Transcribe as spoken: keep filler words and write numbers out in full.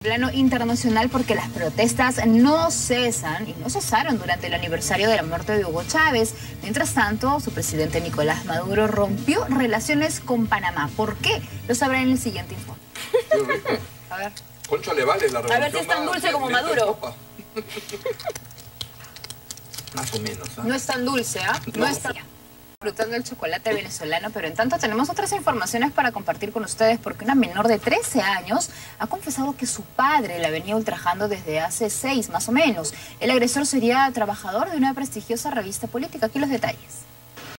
Plano internacional porque las protestas no cesan y no cesaron durante el aniversario de la muerte de Hugo Chávez. Mientras tanto, su presidente Nicolás Maduro rompió relaciones con Panamá. ¿Por qué? Lo sabrá en el siguiente informe. A ver. Concho le vale la A ver si es tan dulce como Maduro. Más o menos. ¿eh? No es tan dulce, ¿ah? ¿eh? No, no es tan... disfrutando el chocolate venezolano, pero en tanto tenemos otras informaciones para compartir con ustedes porque una menor de trece años ha confesado que su padre la venía ultrajando desde hace seis más o menos. El agresor sería trabajador de una prestigiosa revista política. Aquí los detalles.